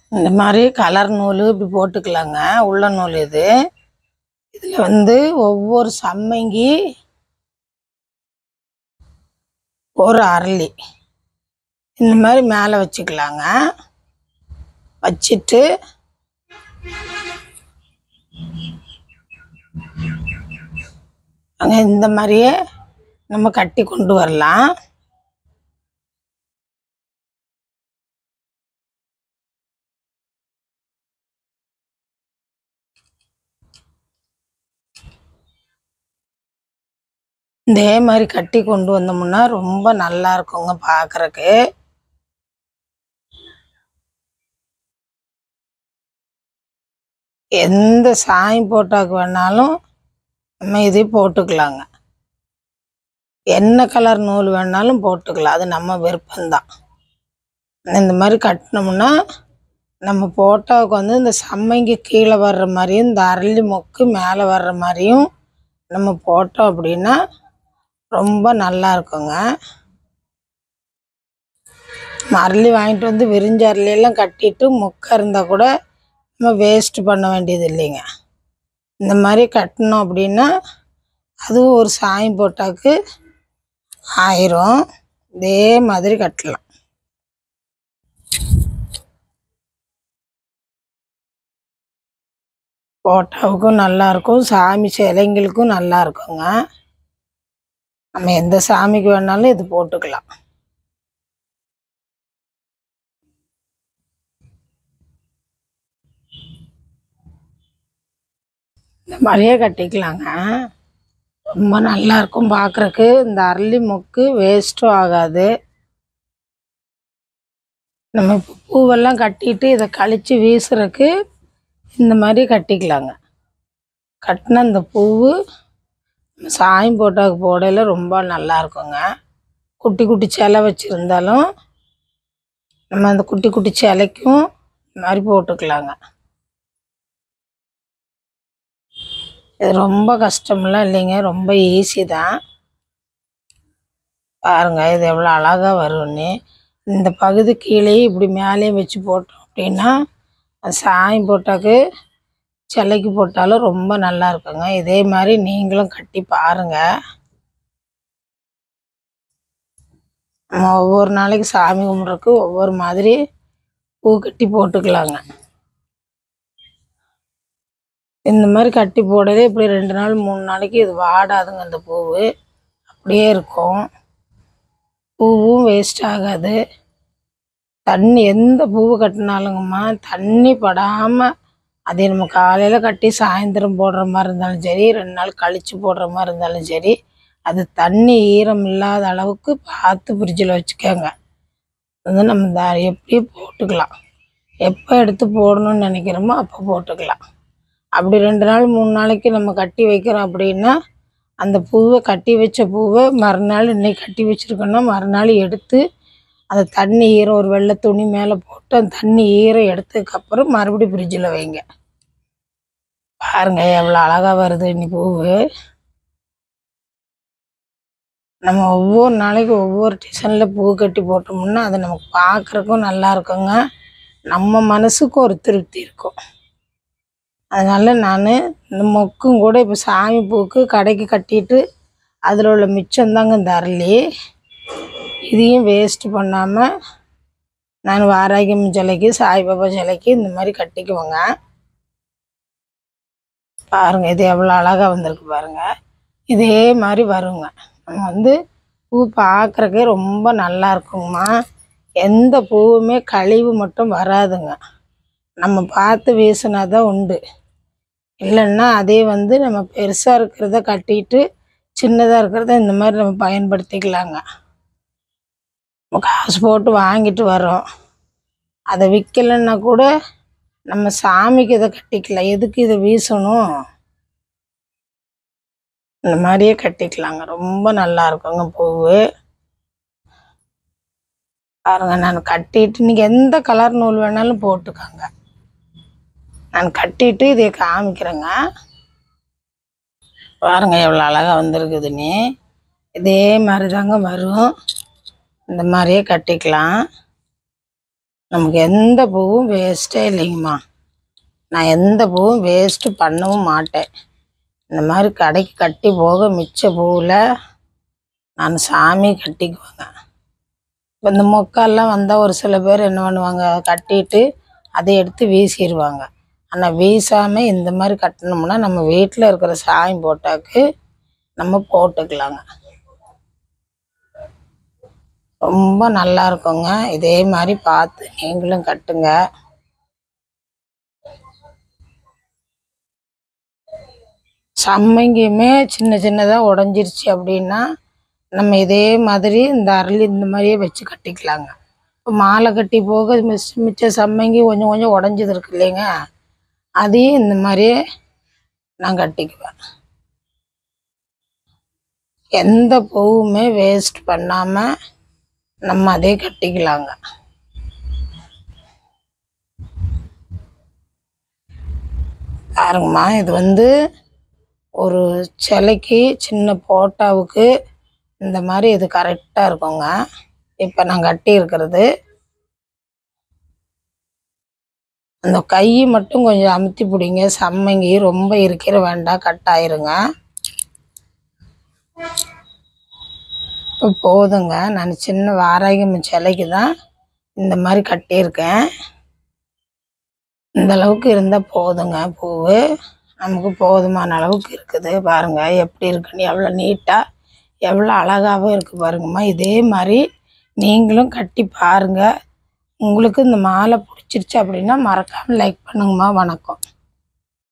இந்த மாதிரி கலர் நூல் இப்படி போட்டுக்கலாங்க. உள்ள நூல் இது. இதில் வந்து ஒவ்வொரு சம்மங்கி ஒரு அரளி இந்த மாதிரி மேலே வச்சுக்கலாங்க. வச்சுட்டு அங்கே இந்த மாதிரியே நம்ம கட்டி கொண்டு வரலாம். இதே மாதிரி கட்டி கொண்டு வந்தோம்னா ரொம்ப நல்லா இருக்குங்க பார்க்குறக்கு. எந்த சாயம் போட்டாக்கு வேணாலும் நம்ம இதே போட்டுக்கலாங்க. என்ன கலர் நூல் வேணாலும் போட்டுக்கலாம், அது நம்ம விருப்பம்தான். இந்த மாதிரி கட்டினோம்னா நம்ம போட்டாவுக்கு வந்து இந்த சம்மங்கி கீழே வர்ற மாதிரியும் இந்த அரளி மொக்கு மேலே வர்ற மாதிரியும் நம்ம போட்டோம் அப்படின்னா ரொம்ப நல்லா இருக்குங்க. அரளி வாங்கிட்டு வந்து விரிஞ்ச அரளியெல்லாம் கட்டிட்டு மொக்கை இருந்தால் கூட நம்ம வேஸ்ட் பண்ண வேண்டியது இல்லைங்க. இந்த மாதிரி கட்டினோம் அப்படின்னா அதுவும் ஒரு சாயம் போட்டாக்கு ஆயிரும். இதே மாதிரி கட்டலாம். போட்டாவுக்கும் நல்லாயிருக்கும், சாமி சிலைங்களுக்கும் நல்லா இருக்குங்க. நம்ம எந்த சாமிக்கு வேணாலும் இது போட்டுக்கலாம். இந்த மாதிரியே கட்டிக்கலாங்க. ரொம்ப நல்லா இருக்கும் பார்க்குறக்கு. இந்த அரளி மொக்கு வேஸ்ட்டும் ஆகாது. நம்ம பூவெல்லாம் கட்டிட்டு இதை கழித்து வீசுறதுக்கு இந்த மாதிரி கட்டிக்கலாங்க. கட்டினா இந்த பூவு சாயம் போட்டாக்கு போடையில் ரொம்ப நல்லா இருக்குங்க. குட்டி குட்டி சிலை வச்சுருந்தாலும் நம்ம அந்த குட்டி குட்டி சிலைக்கும் இந்த மாதிரி போட்டுக்கலாங்க. இது ரொம்ப கஷ்டமெல்லாம் இல்லைங்க, ரொம்ப ஈஸி தான். பாருங்கள் இது எவ்வளோ அழகாக வரும்னு. இந்த பகுதி கீழே இப்படி மேலேயும் வச்சு போட்டோம் அப்படின்னா சாயம் போட்டாக்கு சிலைக்கு போட்டாலும் ரொம்ப நல்லா இருக்குங்க. இதே மாதிரி நீங்களும் கட்டி பாருங்கள். நம்ம ஒவ்வொரு நாளைக்கு சாமி கும்பிட்றதுக்கு ஒவ்வொரு மாதிரி பூ கட்டி போட்டுக்கலாங்க. இந்த மாதிரி கட்டி போடவே இப்படி 2 நாள் 3 நாளைக்கு இது வாடாதுங்க. அந்த பூவு அப்படியே இருக்கும். பூவும் வேஸ்ட் ஆகாது. தண்ணி எந்த பூவு கட்டினாலுங்கம்மா தண்ணி படாமல், அதே நம்ம காலையில் கட்டி சாயந்தரம் போடுற மாதிரி இருந்தாலும் சரி, 2 நாள் கழித்து போடுற மாதிரி இருந்தாலும் சரி, அது தண்ணி ஈரம் இல்லாத அளவுக்கு பார்த்து ஃப்ரிட்ஜில் வச்சுக்கோங்க. வந்து நம்ம எப்படி போட்டுக்கலாம், எப்போ எடுத்து போடணும்னு நினைக்கிறோமோ அப்போ போட்டுக்கலாம். அப்படி 2 நாள் 3 நாளைக்கு நம்ம கட்டி வைக்கிறோம் அப்படின்னா அந்த பூவை கட்டி வச்ச பூவை மறுநாள் இன்னைக்கு கட்டி வச்சுருக்கோன்னா மறுநாள் எடுத்து அந்த தண்ணி ஈரம் ஒரு வெள்ளை துணி மேலே போட்டு அந்த தண்ணி ஈரம் எடுத்ததுக்கப்புறம் மறுபடியும் ஃப்ரிட்ஜில் வைங்க. பாருங்கள் எவ்வளோ அழகாக வருது இன்னி பூவு. நம்ம ஒவ்வொரு நாளைக்கு ஒவ்வொரு டிசைனில் பூ கட்டி போட்டோம்னா அது நமக்கு பார்க்குறக்கும் நல்லா இருக்குங்க. நம்ம மனசுக்கு ஒரு திருப்தி இருக்கும். அதனால் நான் இந்த மொக்கும் கூட இப்போ சாமி பூவுக்கு கடைக்கு கட்டிட்டு அதில் உள்ள மிச்சம்தாங்க இந்த அரளி. இதையும் வேஸ்ட்டு பண்ணாமல் நான் வாராகியம்மன் சிலைக்கு சாய்பாபா சிலைக்கு இந்த மாதிரி கட்டிக்குவோங்க. பாருங்கள் இது எவ்வளோ அழகாக வந்திருக்கு பாருங்கள். இதே மாதிரி வருங்க. நம்ம வந்து பூ பார்க்குறக்கே ரொம்ப நல்லா இருக்குங்கம்மா. எந்த பூவுமே கழிவு மட்டும் வராதுங்க. நம்ம பார்த்து வீசினா தான் உண்டு. இல்லைன்னா அதே வந்து நம்ம பெருசாக இருக்கிறத கட்டிட்டு சின்னதாக இருக்கிறத இந்த மாதிரி நம்ம பயன்படுத்திக்கலாங்க. நம்ம காசு போட்டு வாங்கிட்டு வரோம், அதை விற்கலைன்னா கூட நம்ம சாமிக்கு இதை கட்டிக்கலாம். எதுக்கு இதை வீசணும், இந்த மாதிரியே கட்டிக்கலாங்க. ரொம்ப நல்லா இருக்குங்க பூவு. பாருங்கள் நான் கட்டிட்டு நீங்கள் எந்த கலர் நூல் வேணாலும் போட்டுக்கோங்க. நான் கட்டிட்டு இதை காமிக்கிறேங்க. பாருங்கள் எவ்வளோ அழகாக வந்திருக்குதுன்னு. இதே மாதிரி தாங்க வரும். இந்த மாதிரியே கட்டிக்கலாம். நமக்கு எந்த பூவும் வேஸ்ட்டே இல்லைங்கம்மா. நான் எந்த பூவும் வேஸ்ட்டு பண்ணவும் மாட்டேன். இந்த மாதிரி கடைக்கு கட்டி போக மிச்ச பூவில் நான் சாமி கட்டிக்குவேங்க. இப்போ இந்த மொக்கெல்லாம் வந்தால் ஒரு சில பேர் என்ன பண்ணுவாங்க, கட்டிட்டு அதை எடுத்து வீசிடுவாங்க. ஆனால் வீசாமல் இந்த மாதிரி கட்டினோம்னா நம்ம வீட்டில் இருக்கிற சாமி போட்டாக்கு நம்ம போட்டுக்கலாங்க. ரொம்ப நல்லா இருக்குங்க. இதே மாதிரி பார்த்து நீங்களும் கட்டுங்க. சம்மங்கியுமே சின்ன சின்னதாக உடஞ்சிருச்சு அப்படின்னா நம்ம இதே மாதிரி இந்த அரளி இந்த மாதிரியே வச்சு கட்டிக்கலாங்க. இப்போ மாலை கட்டி போக மிச்ச சம்மங்கி கொஞ்சம் கொஞ்சம் உடஞ்சது இருக்கு இல்லைங்க, அதையும் இந்த மாதிரியே நான் கட்டிக்குவேன். எந்த பூவுமே வேஸ்ட் பண்ணாமல் நம்ம அதே கட்டிக்கலாங்க. பாருங்கம்மா, இது ஒரு சிலைக்கு சின்ன போட்டாவுக்கு இந்த மாதிரி இது கரெக்டாக இருக்குங்க. இப்போ நான் கட்டி இருக்கிறது அந்த கை மட்டும் கொஞ்சம் அமுத்தி பிடிங்க. சம்மங்கி ரொம்ப இருக்கிற வேண்டாம், கட் ஆயிருங்க. இப்போ போதுங்க. நான் சின்ன வாராகி சிலைக்கு தான் இந்த மாதிரி கட்டியிருக்கேன். இந்த அளவுக்கு இருந்தால் போதுங்க. பூவு நமக்கு போதுமான அளவுக்கு இருக்குது. பாருங்கள் எப்படி இருக்குன்னு, எவ்வளோ நீட்டாக எவ்வளோ அழகாகவும் இருக்குது பாருங்கம்மா. இதே மாதிரி நீங்களும் கட்டி பாருங்கள். உங்களுக்கு இந்த மாலை பிடிச்சிருச்சு அப்படின்னா மறக்காமல் லைக் பண்ணுங்கம்மா. வணக்கம்.